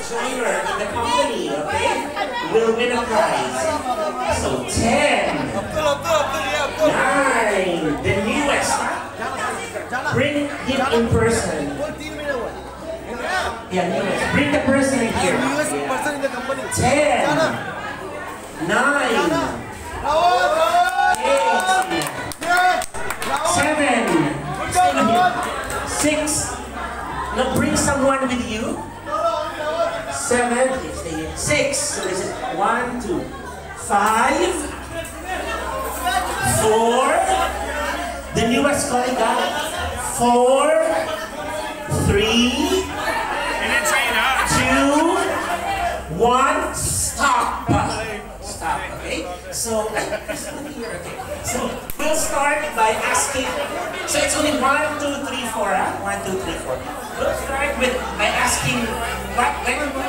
joiner in the company, okay, will win a prize. So 10, 9, the newest, bring him in person. Yeah, newest. Bring the person in here. Yeah. 10, 9, 8, 7, 6. Now bring someone with you. 7, 6. So is it 1, 2, 5, 4. The newest colleague. 4, 3, 2, 1. Stop. Stop. Okay. So we'll start by asking. So it's only 1, 2, 3, 4. 1, 2, 3, 4. We'll start by asking when